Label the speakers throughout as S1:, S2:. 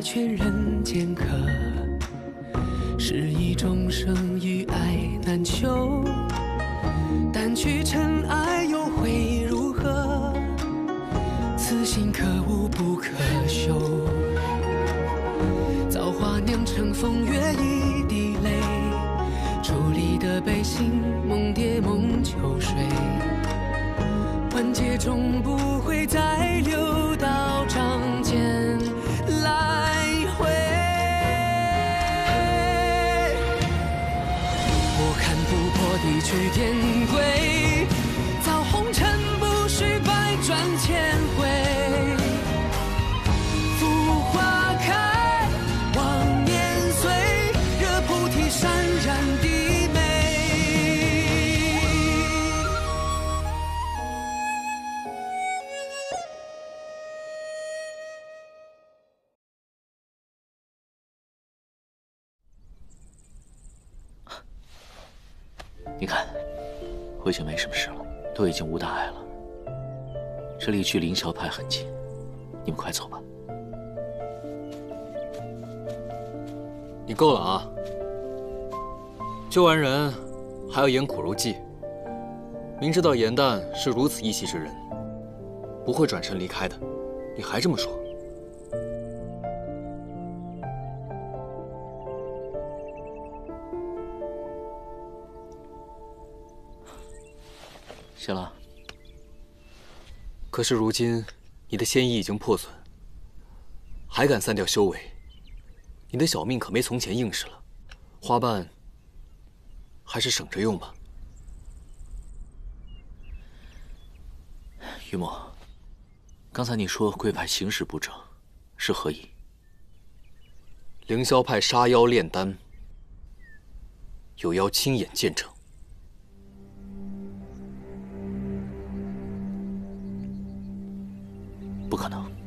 S1: 劝人间客，是一种生与爱难求。掸去尘埃又会如何？此心可无不可休。造化酿成风月一滴泪，伫立的悲心梦蝶梦秋水。万劫终不会再流到掌间来回。我看不破地去天归，造红尘不须百转千回。浮花开，望年岁，惹菩提潸然低眉。
S2: 你看，我已经没什么事了，都已经无大碍了。这里距凌霄派很近，你们快走吧。
S3: 你够了啊！救完人还要演苦肉计，明知道严旦是如此义气之人，不会转身离开的，你还这么说？
S2: 谢了。
S3: 可是如今你的仙衣已经破损，还敢散掉修为，你的小命可没从前硬实了。花瓣还是省着用吧。
S2: 于墨，刚才你说贵派行事不正，是何意？
S3: 凌霄派杀妖炼丹，有妖亲眼见证。
S2: 不可能！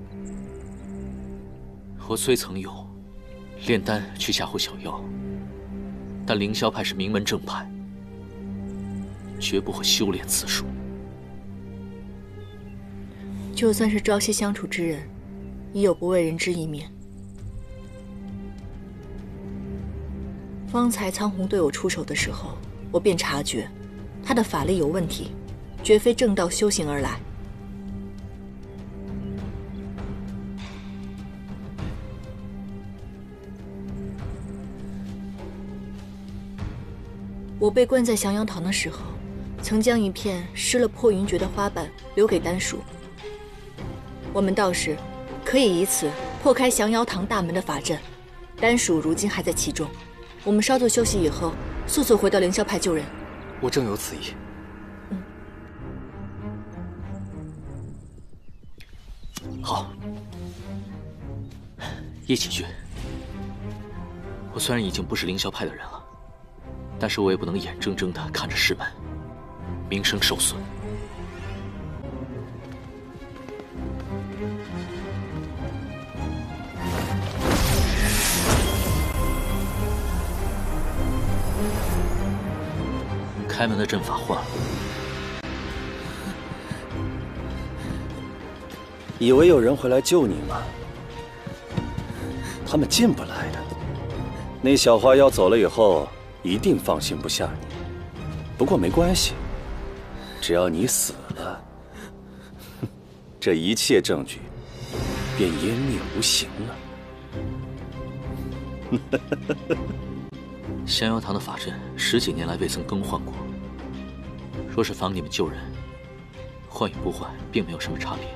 S2: 我虽曾用炼丹去吓唬小妖，但凌霄派是名门正派，绝不会修炼此术。
S4: 就算是朝夕相处之人，也有不为人知一面。方才苍红对我出手的时候，我便察觉他的法力有问题，绝非正道修行而来。我被关在降妖堂的时候，曾将一片施了破云诀的花瓣留给丹叔。我们道士可以以此破开降妖堂大门的法阵，丹叔如今还在其中。我们稍作休息以后，速速回到凌霄派救人。
S3: 我正有此意。
S2: 好，一起去。我虽然已经不是凌霄派的人了，但是我也不能眼睁睁地看着师门名声受损。开门的阵法换了，
S5: 以为有人会来救你吗？他们进不来的。那小花妖走了以后，一定放心不下你。不过没关系，只要你死了，这一切证据便湮灭无形了。
S2: 降妖堂的法阵10几年来未曾更换过，若是防你们救人，换与不换并没有什么差别。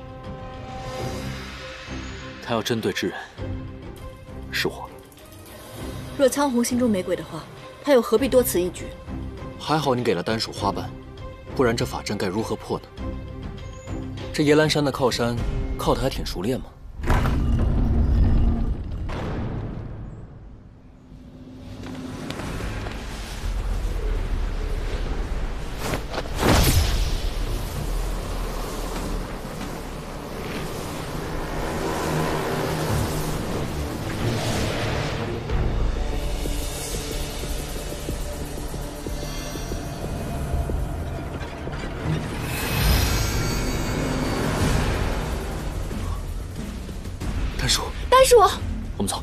S2: 他要针对之人，是我。
S4: 若苍红心中没鬼的话，他又何必多此一举？
S3: 还好你给了丹属花瓣，不然这法阵该如何破呢？这夜兰山的靠山，靠得还挺熟练嘛。
S4: 丹叔，
S2: 我们走。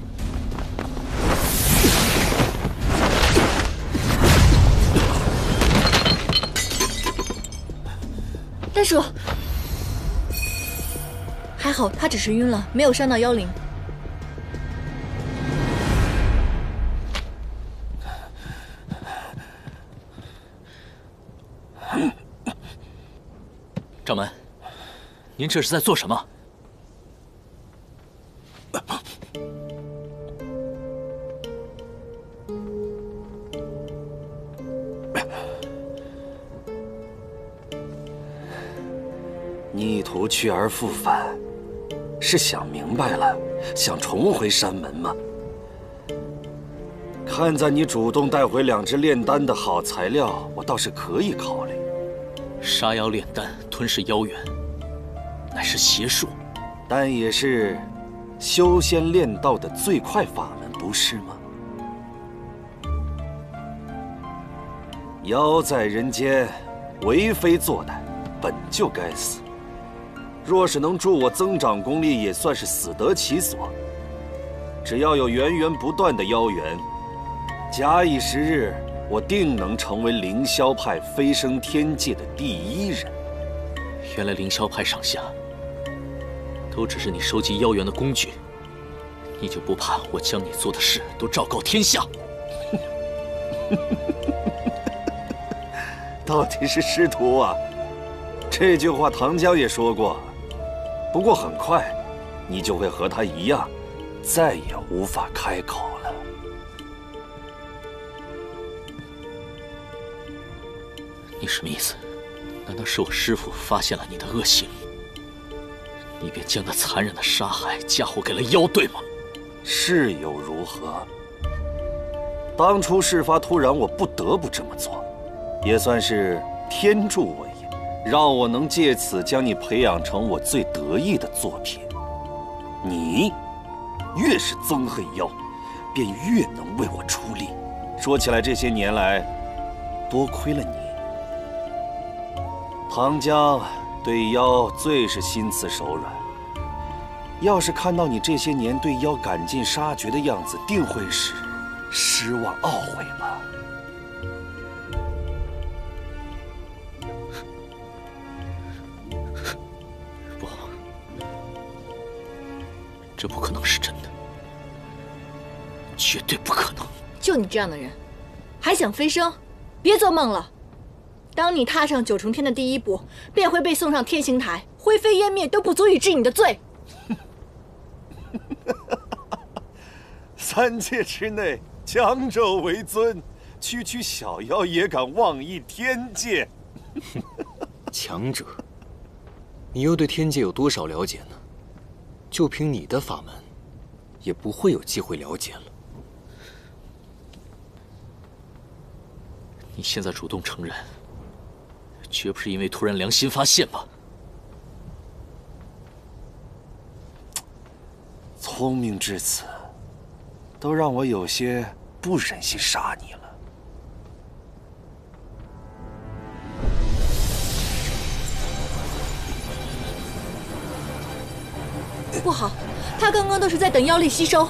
S4: 丹叔，还好他只是晕了，没有伤到妖灵。
S2: 掌门，您这是在做什么？
S5: 逆途去而复返，是想明白了，想重回山门吗？看在你主动带回2只炼丹的好材料，我倒是可以考虑。
S2: 杀妖炼丹，吞噬妖元，乃是邪术，
S5: 但也是修仙炼道的最快法门，不是吗？妖在人间，为非作歹，本就该死。若是能助我增长功力，也算是死得其所。只要有源源不断的妖元，假以时日，我定能成为凌霄派飞升天界的第1人。
S2: 原来凌霄派上下都只是你收集妖元的工具，你就不怕我将你做的事都昭告天下？
S5: 到底是师徒啊！这句话唐江也说过，不过很快，你就会和他一样，再也无法开口了。
S2: 你什么意思？难道是我师父发现了你的恶行，你便将那残忍的杀害嫁祸给了妖，对吗？
S5: 是又如何？当初事发突然，我不得不这么做，也算是天助我也，让我能借此将你培养成我最得意的作品。你越是憎恨妖，便越能为我出力。说起来，这些年来，多亏了你。唐江对妖最是心慈手软，要是看到你这些年对妖赶尽杀绝的样子，定会是失望懊悔吧。
S2: 不，这不可能是真的，绝对不可能。
S4: 就你这样的人，还想飞升？别做梦了！当你踏上9重天的第一步，便会被送上天刑台，灰飞烟灭都不足以治你的罪。
S5: 3界之内，强者为尊，区区小妖也敢妄议天界。
S3: 强者，你又对天界有多少了解呢？就凭你的法门，也不会有机会了解了。
S2: 你现在主动承认，绝不是因为突然良心发现吧？
S5: 聪明至此，都让我有些不忍心杀你了。
S4: 不好，他刚刚都是在等妖力吸收。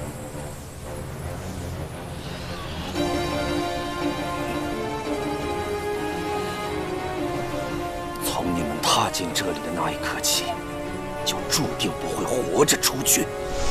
S5: 从你们踏进这里的那一刻起，就注定不会活着出去。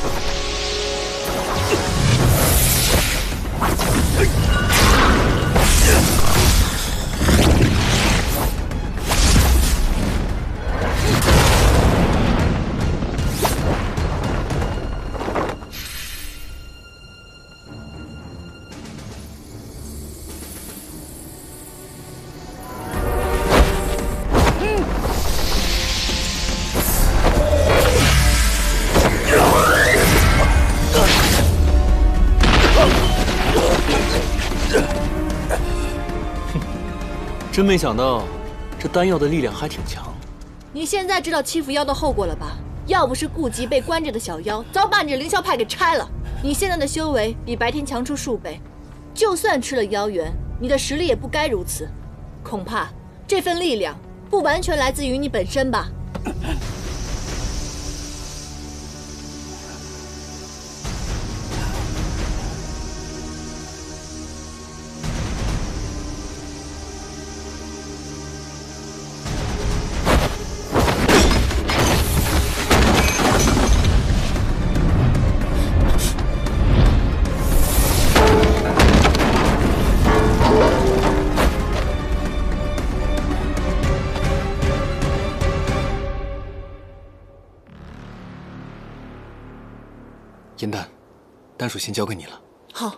S3: 真没想到，这丹药的力量还挺强。
S4: 你现在知道欺负妖的后果了吧？要不是顾及被关着的小妖，早把你这凌霄派给拆了。你现在的修为比白天强出数倍，就算吃了妖元，你的实力也不该如此。恐怕这份力量不完全来自于你本身吧？
S3: 颜丹，丹属先交给你了。
S4: 好。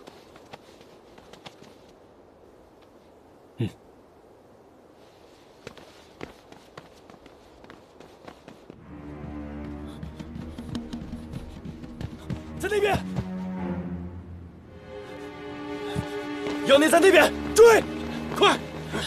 S5: 在那边，妖孽在那边，追，快！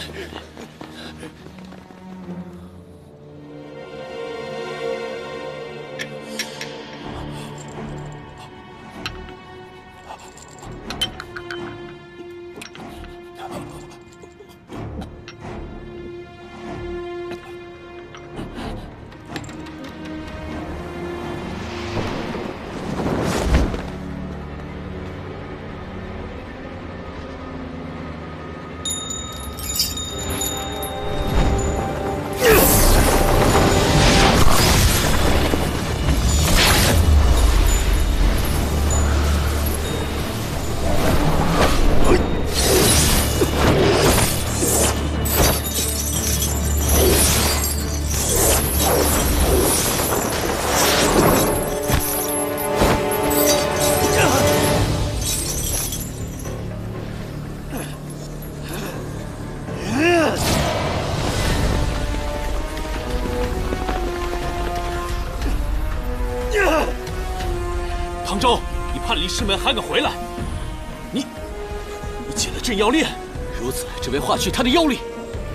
S2: 唐周，你叛离师门还敢回来？你解了镇妖链，如此只为化去他的妖力。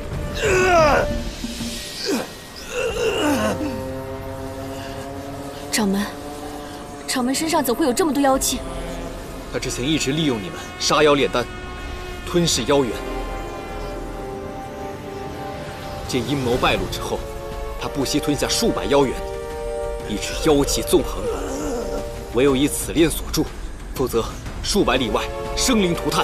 S4: 掌门，掌门身上怎会有这么多妖气？
S3: 他之前一直利用你们杀妖炼丹，吞噬妖元。见阴谋败露之后，他不惜吞下数百妖元，以致妖气纵横。唯有以此链锁住，否则数百里外生灵涂炭。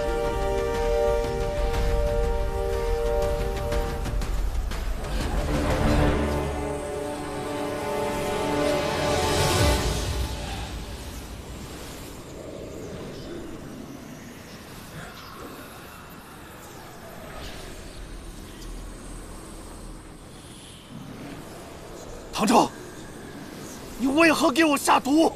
S5: 唐周，你为何给我下毒？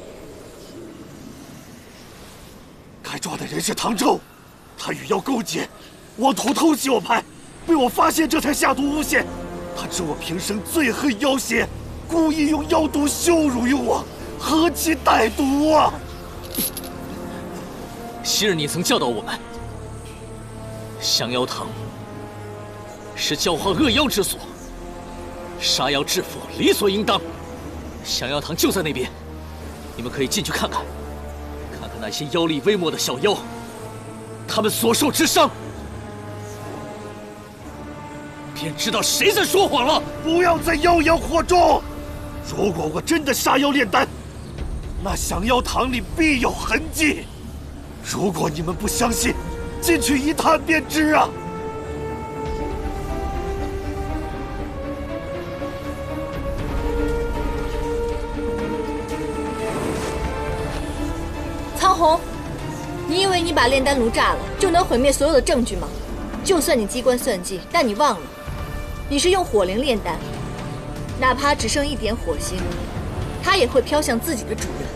S5: 该抓的人是唐周，他与妖勾结，妄图偷袭我派，被我发现，这才下毒诬陷。他知我平生最恨妖邪，故意用妖毒羞辱于我，何其歹毒啊！
S2: 昔日你曾教导我们，降妖堂是教化恶妖之所，杀妖制服理所应当。降妖堂就在那边，你们可以进去看看。看看那些妖力微末的小妖，他们所受之伤，便知道谁在说谎了。
S5: 不要再妖言惑众！如果我真的杀妖炼丹，那降妖堂里必有痕迹。如果你们不相信，进去一探便知啊！
S4: 苍红，你以为你把炼丹炉炸了就能毁灭所有的证据吗？就算你机关算尽，但你忘了，你是用火灵炼丹，哪怕只剩一点火星，它也会飘向自己的主人。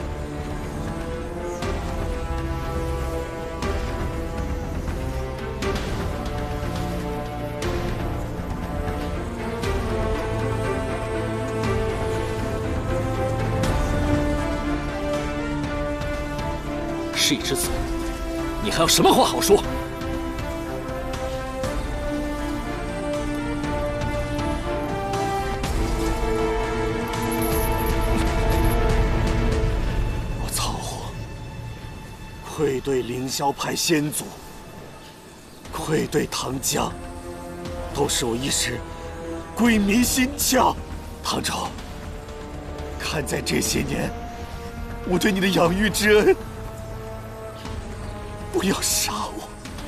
S2: 事已至此，你还有什么话好说？
S5: 我苍红愧对凌霄派先祖，愧对唐江，都是我一时鬼迷心窍。唐周，看在这些年我对你的养育之恩，不要杀我！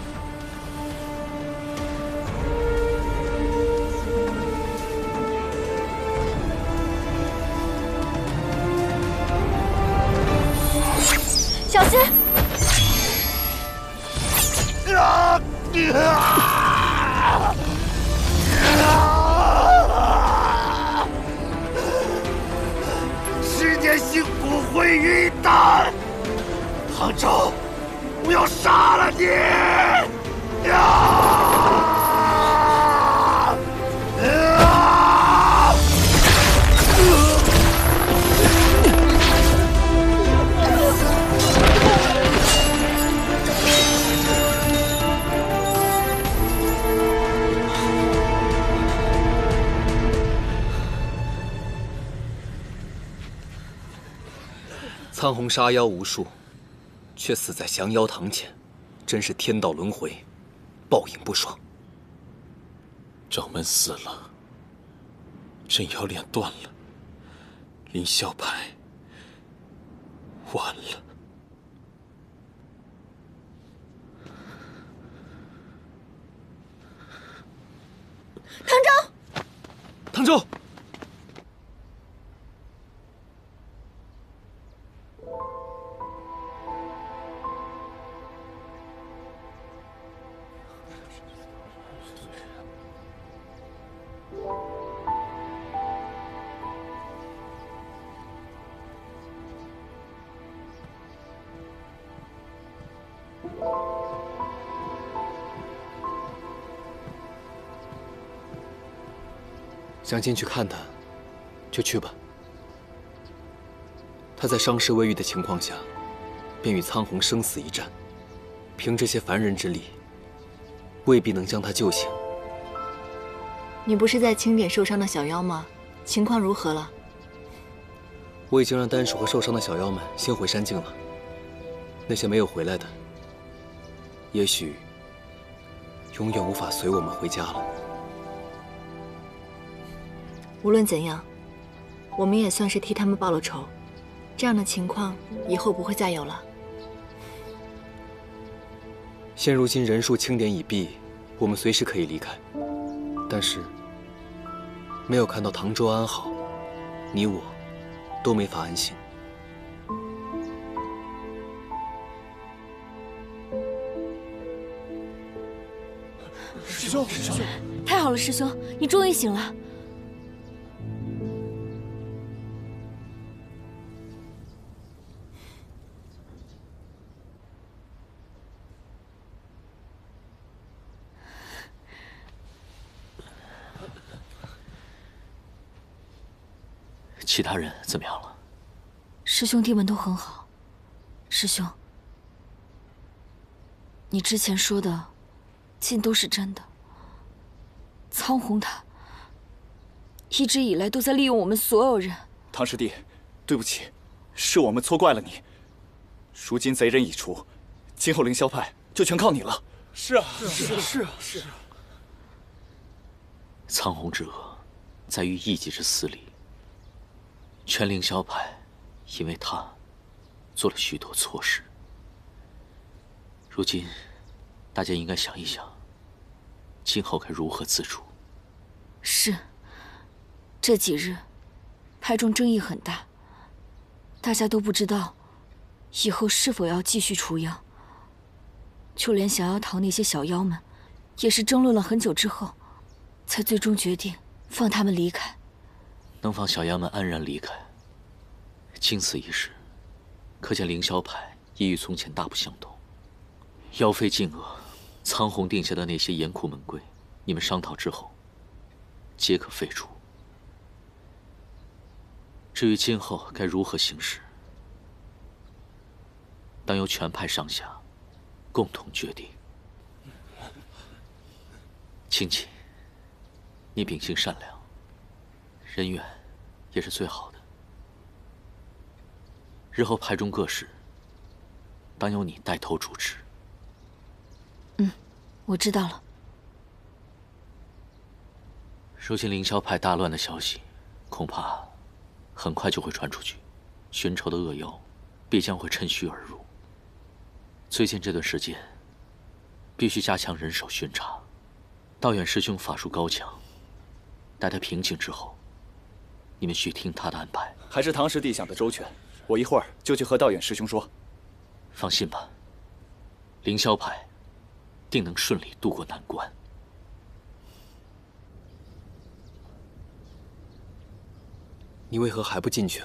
S4: 小心！
S5: 10年辛苦毁于一旦。
S3: 苍红杀妖无数，却死在降妖堂前，真是天道轮回，报应不爽。
S6: 掌门死了，镇妖链断了，凌霄派完了。
S4: 唐州，
S3: 唐州。 想进去看他，就去吧。他在伤势未愈的情况下，便与苍红生死一战，凭这些凡人之力，未必能将他救醒。
S4: 你不是在清点受伤的小妖吗？情况如何了？
S3: 我已经让丹叔和受伤的小妖们先回山境了。那些没有回来的，也许永远无法随我们回家了。
S4: 无论怎样，我们也算是替他们报了仇。这样的情况以后不会再有了。
S3: 现如今人数清点已毕，我们随时可以离开。但是，没有看到唐州安好，你我都没法安心。
S7: 师兄，师兄，
S4: 太好了，师兄，你终于醒了。
S2: 其他人怎么样了？
S4: 师兄弟们都很好。师兄，你之前说的，尽都是真的。苍红他一直以来都在利用我们所有人。
S7: 唐师弟，对不起，是我们错怪了你。如今贼人已除，今后凌霄派就全靠你了。是啊，是啊。
S2: 苍红之恶，在于一己之私利。 全凌霄派，因为他做了许多错事。如今，大家应该想一想，今后该如何自处。
S4: 是，这几日，派中争议很大，大家都不知道以后是否要继续除妖。就连降妖堂那些小妖们，也是争论了很久之后，才最终决定放他们离开。
S2: 能放小妖们安然离开，经此一事，可见凌霄派已与从前大不相同。妖妃禁恶，苍红定下的那些严酷门规，你们商讨之后，皆可废除。至于今后该如何行事，当由全派上下共同决定。青青，你秉性善良。 人缘也是最好的。日后派中各事，当由你带头主持。
S4: 我知道了。
S2: 如今凌霄派大乱的消息，恐怕很快就会传出去，寻仇的恶妖必将会趁虚而入。最近这段时间，必须加强人手巡查。道远师兄法术高强，待他平静之后。 你们需听他的安排。
S7: 还是唐师弟想得周全，我一会儿就去和道远师兄说。
S2: 放心吧，凌霄派定能顺利渡过难关。
S3: 你为何还不进去啊？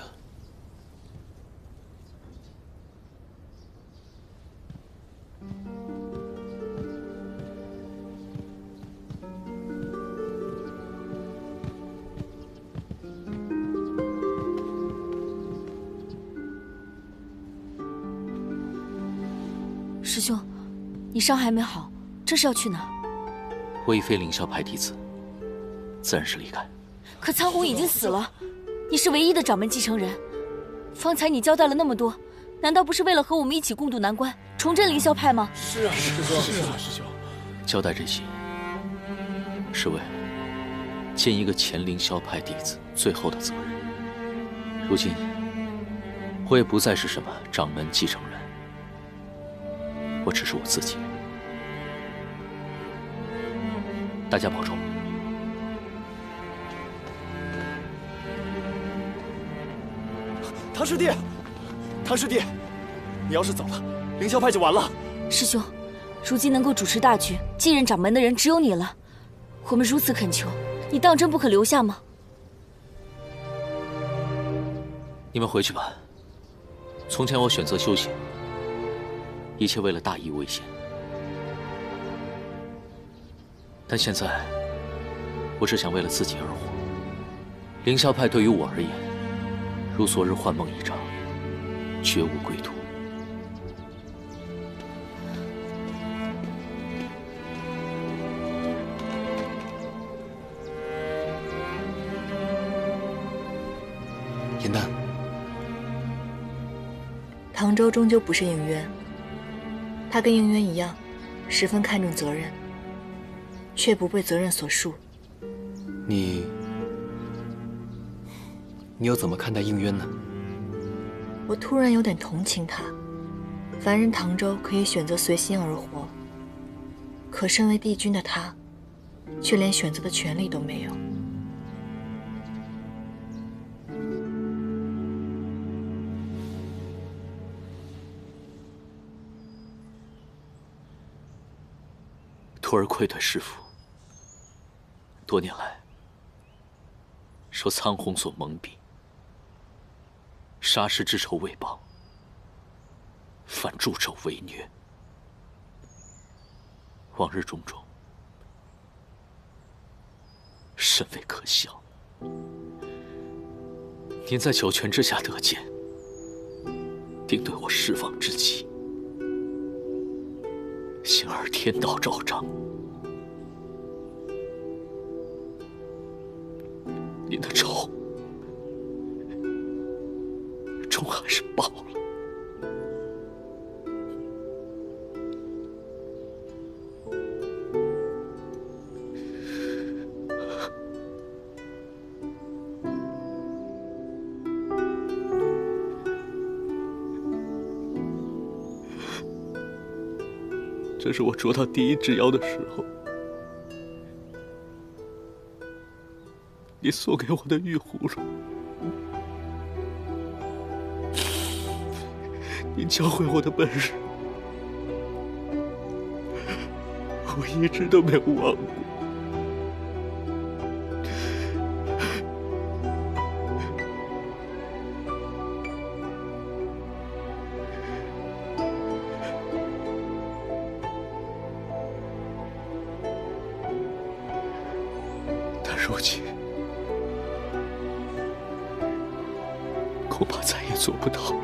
S4: 师兄，你伤还没好，这是要去哪儿？
S2: 我已非凌霄派弟子，自然是离开。
S4: 可苍红已经死了，你是唯一的掌门继承人。方才你交代了那么多，
S8: 难道不是为了和我们一起共度难关，重振凌霄派吗？
S6: 是啊，师兄。
S2: 交代这些，是为了尽一个前凌霄派弟子最后的责任。如今，我也不再是什么掌门继承人，我只是我自己。大家保重。
S7: 唐师弟，唐师弟，你要是走了，凌霄派就完了。
S8: 师兄，如今能够主持大局、继任掌门的人只有你了。我们如此恳求，你当真不可留下吗？
S2: 你们回去吧。从前我选择修行，一切为了大义为先。但现在，我只想为了自己而活。凌霄派对于我而言，如昨日幻梦一场，绝无归途。
S3: 颜丹，
S4: 唐周终究不是应渊，他跟应渊一样，十分看重责任，却不被责任所束。
S3: 你又怎么看待应渊呢？
S4: 我突然有点同情他。凡人唐周可以选择随心而活，可身为帝君的他，却连选择的权利都没有。
S2: 徒儿愧对师父。多年来，受苍红所蒙蔽，杀师之仇未报，反助纣为虐。往日种种，甚为可笑。您在九泉之下得见，定对我失望之极。幸而天道昭彰，您的仇终还是报了。这是我捉到第一只妖的时候，你送给我的玉葫芦，你教会我的本事，我一直都没有忘过。如今恐怕再也做不到了。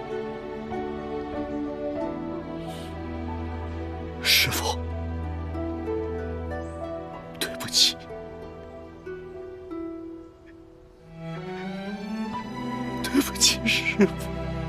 S2: 师父，对不起，对不起，师父。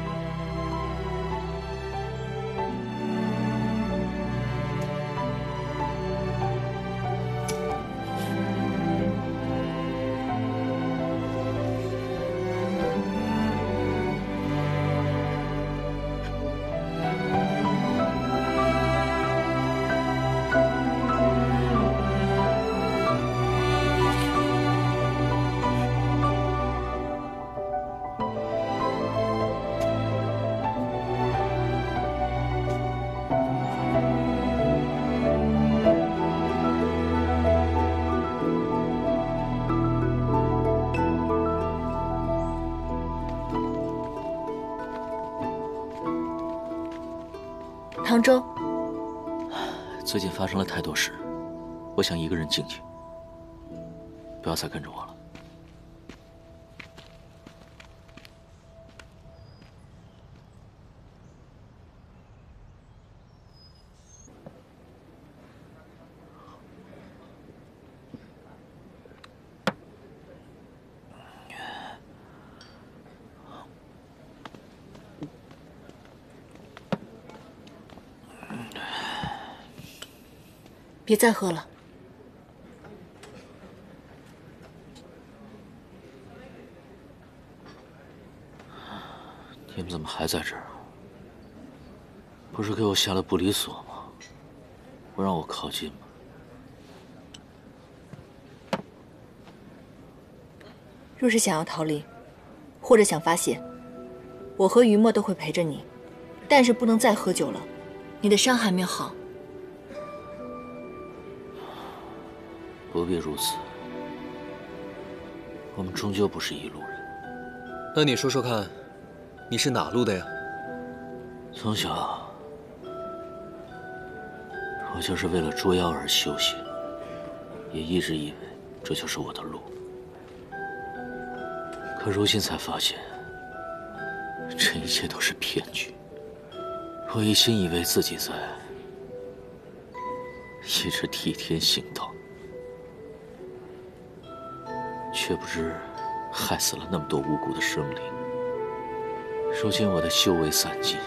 S4: 唐周，
S2: 最近发生了太多事，我想一个人静静，不要再跟着我了。
S4: 别再喝了。
S2: 你们怎么还在这儿？不是给我下了不离锁吗？不让我靠近吗？
S4: 若是想要逃离，或者想发泄，我和于墨都会陪着你，但是不能再喝酒了。你的伤还没有好。
S2: 不必如此，我们终究不是一路人。
S3: 那你说说看，你是哪路的呀？
S2: 从小，我就是为了捉妖而修行，也一直以为这就是我的路。可如今才发现，这一切都是骗局。我一心以为自己在一直替天行道，却不知害死了那么多无辜的生灵。如今我的修为散尽，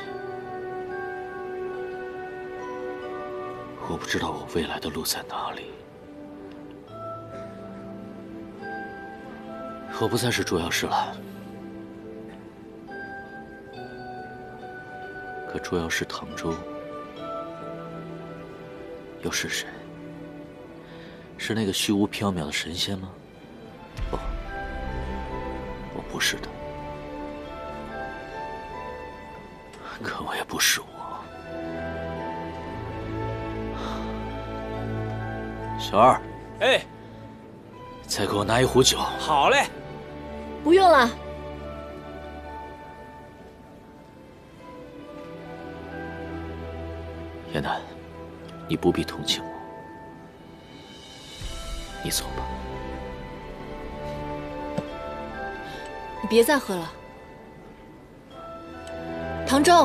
S2: 我不知道我未来的路在哪里。我不再是捉妖师了，可捉妖师唐周又是谁？是那个虚无缥缈的神仙吗？不，我不是的。可我也不是我。小二，
S6: 哎，
S2: 再给我拿一壶酒。
S6: 好嘞。
S4: 不用了。
S2: 燕南，你不必同情我，你走吧。
S4: 你别再喝了，唐周。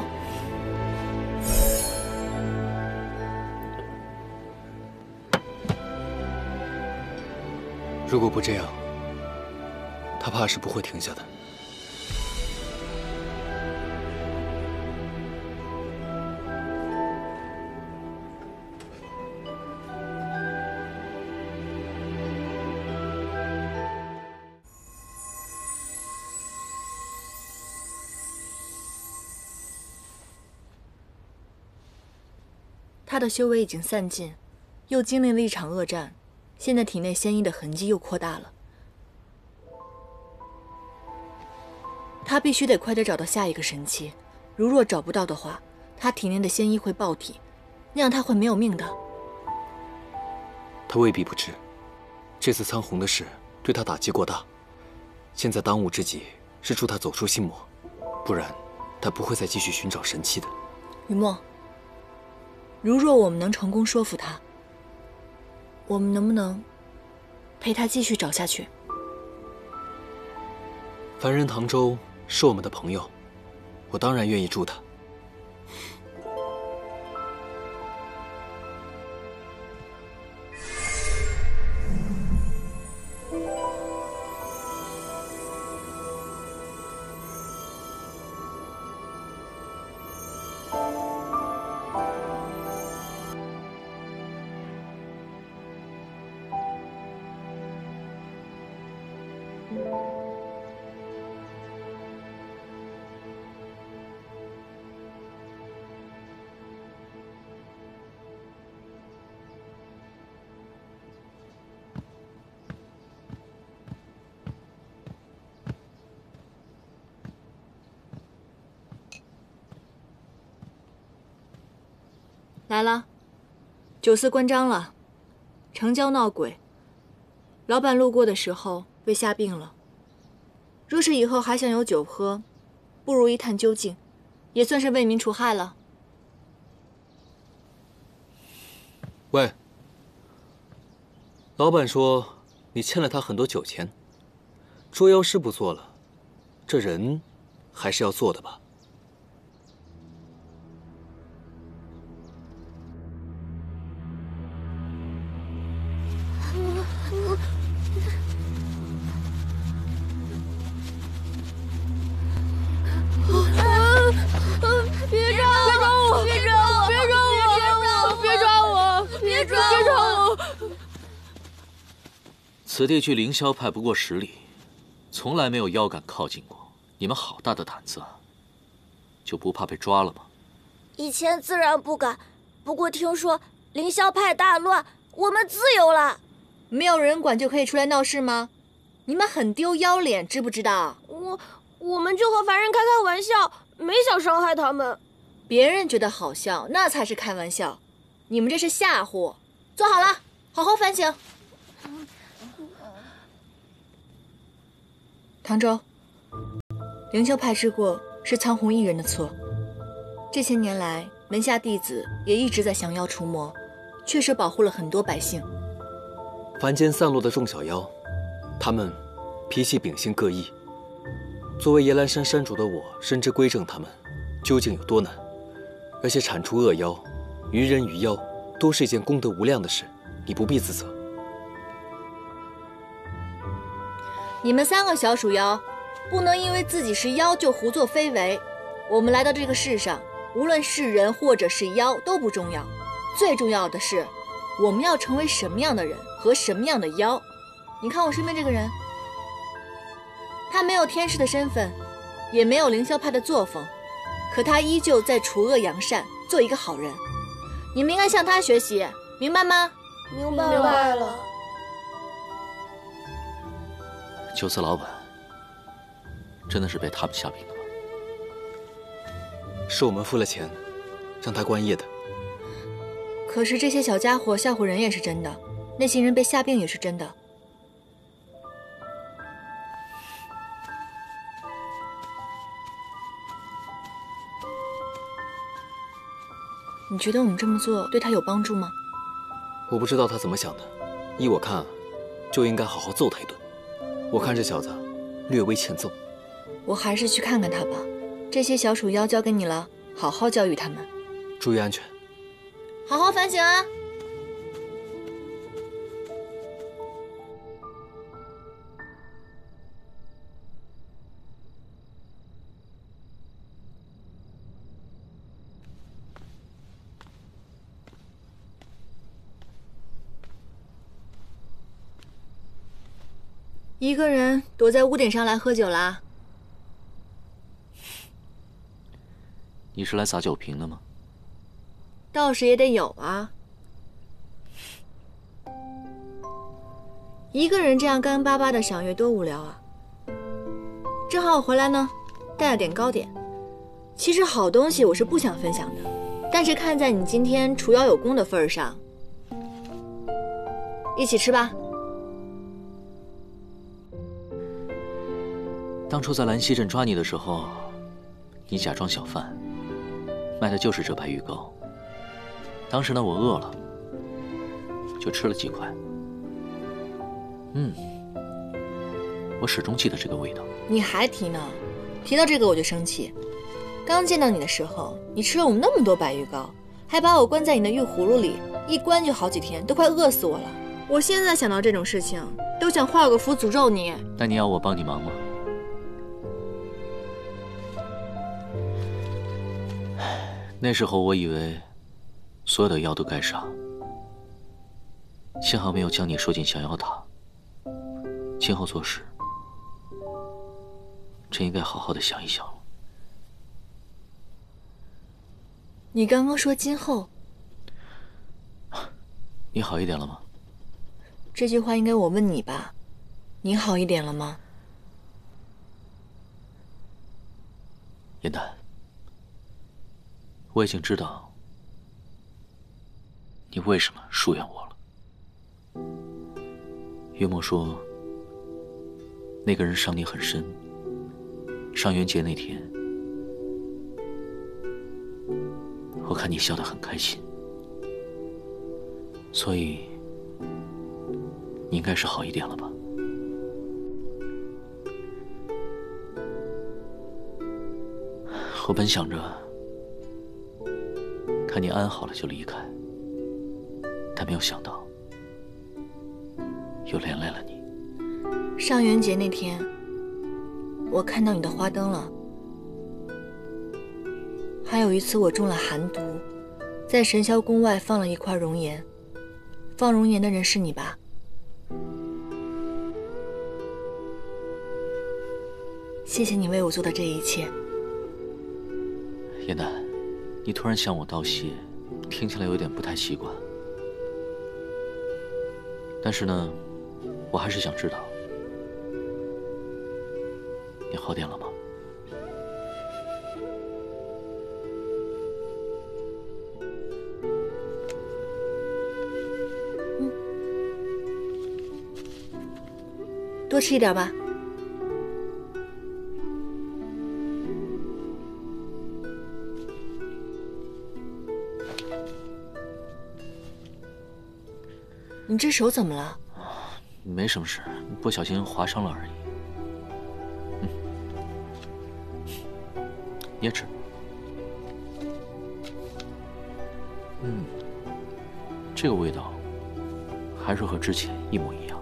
S3: 如果不这样，他怕是不会停下的。
S4: 他的修为已经散尽，又经历了一场恶战，现在体内仙医的痕迹又扩大了。他必须得快点找到下一个神器，如若找不到的话，他体内的仙医会爆体，那样他会没有命的。
S3: 他未必不知，这次苍红的事对他打击过大，现在当务之急是助他走出心魔，不然他不会再继续寻找神器的。
S4: 雨墨，如若我们能成功说服他，我们能不能陪他继续找下去？
S3: 凡人唐周是我们的朋友，我当然愿意助他。
S4: 来了，酒肆关张了，城郊闹鬼，老板路过的时候被吓病了。若是以后还想有酒喝，不如一探究竟，也算是为民除害了。
S3: 喂，老板说你欠了他很多酒钱，捉妖师不做了，这人还是要做的吧？
S9: 别抓我！别抓我！别抓我！别抓我！别抓我！别抓我！
S2: 此地距凌霄派不过10里，从来没有妖敢靠近过。你们好大的胆子啊！就不怕被抓了吗？
S9: 以前自然不敢，不过听说凌霄派大乱，我们自由了。
S4: 没有人管就可以出来闹事吗？你们很丢腰脸，知不知道？
S9: 我们就和凡人开开玩笑，没想伤害他们。
S4: 别人觉得好笑，那才是开玩笑。你们这是吓唬。坐好了，好好反省。唐周，凌霄派之过是苍红一人的错。这些年来，门下弟子也一直在降妖除魔，确实保护了很多百姓。
S3: 凡间散落的众小妖，他们脾气秉性各异。作为野兰山山主的我，深知归正他们究竟有多难。而且铲除恶妖，于人于妖，都是一件功德无量的事，你不必自责。
S4: 你们3个小鼠妖，不能因为自己是妖就胡作非为。我们来到这个世上，无论是人或者是妖都不重要，最重要的是，我们要成为什么样的人和什么样的妖。你看我身边这个人，他没有天师的身份，也没有凌霄派的作风，可他依旧在除恶扬善，做一个好人。你们应该向他学习，明白吗？
S9: 明白了。
S2: 九次老板真的是被他们下病了吗？
S3: 是我们付了钱，让他关业的。
S4: 可是这些小家伙吓唬人也是真的，那些人被下病也是真的。你觉得我们这么做对他有帮助吗？
S3: 我不知道他怎么想的，依我看，就应该好好揍他一顿。我看这小子略微欠揍。
S4: 我还是去看看他吧。这些小鼠妖交给你了，好好教育他们，
S3: 注意安全，
S4: 好好反省啊！一个人躲在屋顶上来喝酒啦？
S2: 你是来撒酒瓶的吗？
S4: 道士也得有啊。一个人这样干巴巴的赏月多无聊啊！正好我回来呢，带了点糕点。其实好东西我是不想分享的，但是看在你今天除妖有功的份上，一起吃吧。
S2: 当初在兰溪镇抓你的时候，你假装小贩，卖的就是这白玉糕。当时呢，我饿了，就吃了几块。我始终记得这个味道。
S4: 你还提呢？提到这个我就生气。刚见到你的时候，你吃了我们那么多白玉糕，还把我关在你的玉葫芦里，一关就好几天，都快饿死我了。我现在想到这种事情，都想画个符诅咒你。
S2: 那你要我帮你忙吗？那时候我以为所有的妖都该杀，幸好没有将你收进降妖塔。今后做事真应该好好的想一想了。
S4: 你刚刚说今后，
S2: 你好一点了吗？
S4: 这句话应该我问你吧？你好一点了吗？
S2: 燕丹，我已经知道你为什么疏远我了。月末说，那个人伤你很深。上元节那天，我看你笑得很开心，所以你应该是好一点了吧？我本想着看你安好了就离开，但没有想到又连累了你。
S4: 上元节那天，我看到你的花灯了。还有一次我中了寒毒，在神霄宫外放了一块熔岩，放熔岩的人是你吧？ 谢谢你为我做的这一切。
S2: 严丹，你突然向我道谢，听起来有点不太习惯。但是呢，我还是想知道，你好点了吗？
S4: 多吃一点吧。你这手怎么了？
S2: 没什么事，不小心划伤了而已。你也吃。这个味道还是和之前一模一样。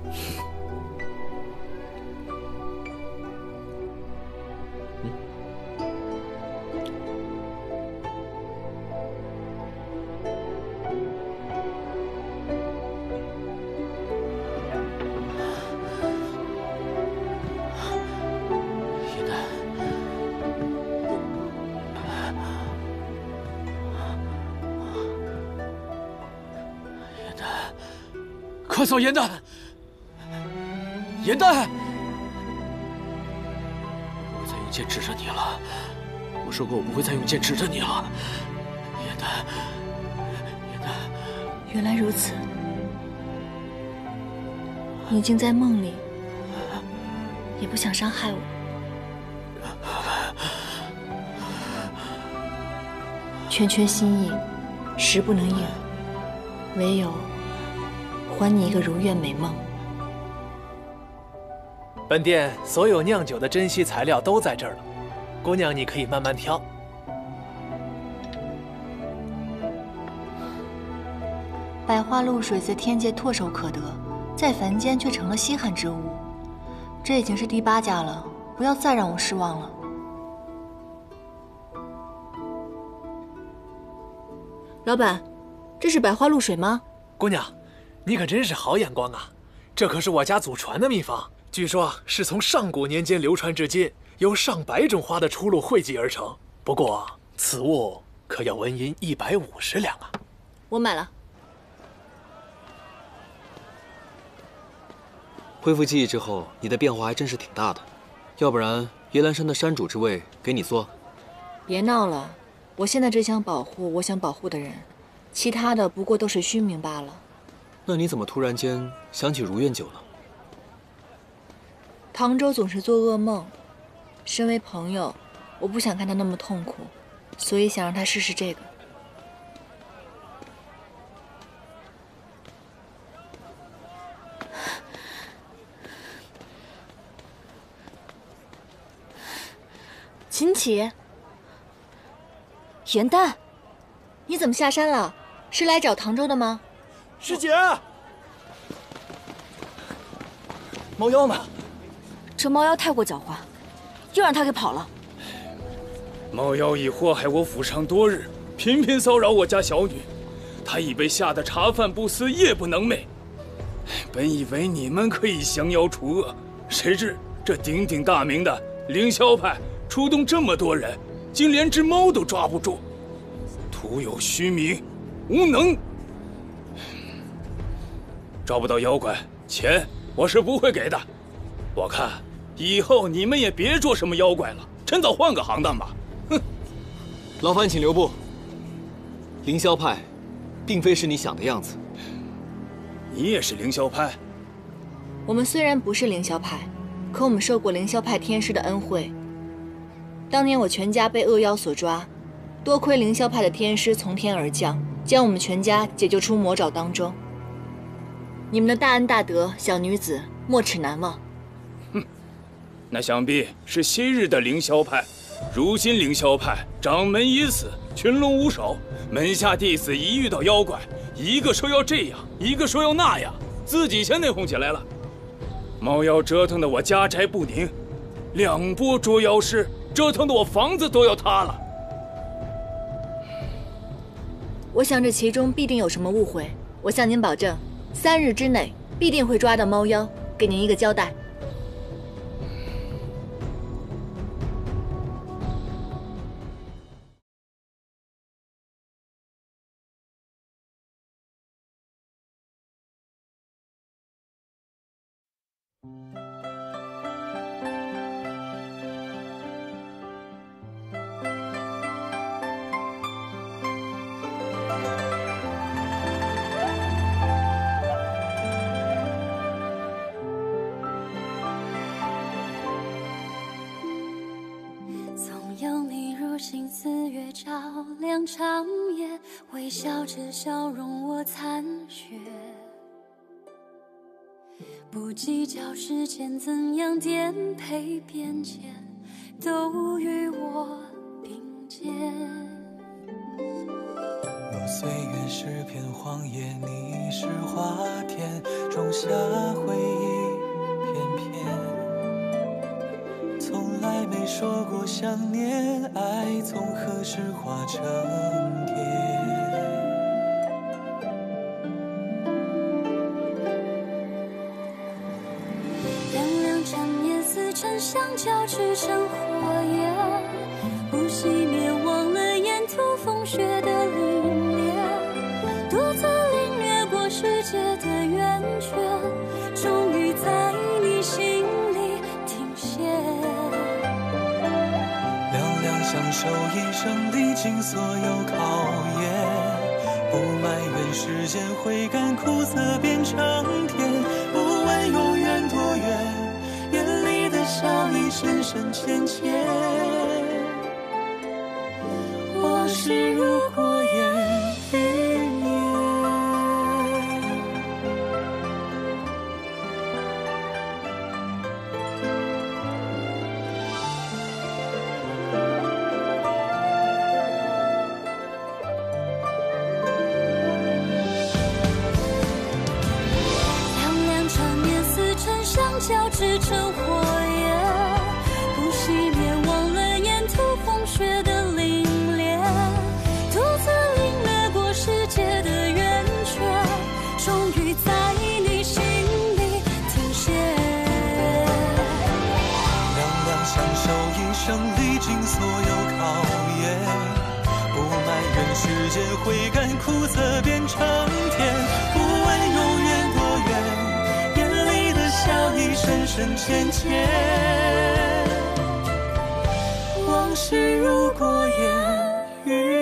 S2: 快走，严丹！严丹！我不再用剑指着你了。我说过，我不会再用剑指着你了。严丹，严丹。
S4: 原来如此，你竟在梦里，也不想伤害我。圈圈心意，时不能应，唯有还你一个如愿美梦。
S6: 本店所有酿酒的珍稀材料都在这儿了，姑娘你可以慢慢挑。
S4: 百花露水在天界唾手可得，在凡间却成了稀罕之物。这已经是第8家了，不要再让我失望了。老板，这是百花露水吗？
S6: 姑娘，你可真是好眼光啊！这可是我家祖传的秘方，据说是从上古年间流传至今，由上百种花的出露汇集而成。不过此物可要纹银150两啊！
S4: 我买了。
S3: 恢复记忆之后，你的变化还真是挺大的。要不然夜兰山的山主之位给你做？
S4: 别闹了，我现在只想保护我想保护的人，其他的不过都是虚名罢了。
S3: 那你怎么突然间想起如愿酒了？
S4: 唐周总是做噩梦，身为朋友，我不想看他那么痛苦，所以想让他试试这个。秦启，
S8: 严丹，
S4: 你怎么下山了？是来找唐周的吗？
S7: 师姐，猫妖呢？
S8: 这猫妖太过狡猾，又让他给跑了。
S10: 猫妖已祸害我府上多日，频频骚扰我家小女，她已被吓得茶饭不思，夜不能寐。本以为你们可以降妖除恶，谁知这鼎鼎大名的凌霄派出动这么多人，竟连只猫都抓不住，徒有虚名，无能。抓不到妖怪，钱我是不会给的。我看以后你们也别做什么妖怪了，趁早换个行当吧。哼！
S3: 劳烦请留步。凌霄派，并非是你想的样子。
S10: 你也是凌霄派？
S4: 我们虽然不是凌霄派，可我们受过凌霄派天师的恩惠。当年我全家被恶妖所抓，多亏凌霄派的天师从天而降，将我们全家解救出魔爪当中。你们的大恩大德，小女子没齿难忘。
S10: 哼，那想必是昔日的凌霄派。如今凌霄派掌门已死，群龙无首，门下弟子一遇到妖怪，一个说要这样，一个说要那样，自己先内讧起来了。猫妖折腾得我家宅不宁，2波捉妖师折腾得我房子都要塌了。
S4: 我想这其中必定有什么误会，我向您保证，3日之内必定会抓到猫妖，给您一个交代。
S11: 照亮长夜，微笑着笑容我残雪，不计较时间怎样颠沛变迁，都与我并肩。
S12: 若岁月是片荒野，你是花田，种下回忆片片。从来没说过想念，爱从何时化成蝶？
S11: 两两缠绵似沉香交织成火焰，不熄灭忘了沿途风雪的凛冽，独自领略过世界的圆圈，终于在你心里停歇。
S12: 两两相守一生，历经所有考验，不埋怨时间会干苦涩变成甜，不问永远多远，眼里的笑意深深浅浅。往事如过眼云烟。
S11: 两两缠绵似沉香交织成火焰，不熄灭忘了沿途风雪的凛冽，独自领略过世界的圆圈，终于在你心里停歇。
S12: 两两相守一生，历经所有考验，不埋怨时间会干苦涩变成甜，不问永远多远，眼里的笑意深深浅浅。往事如过眼云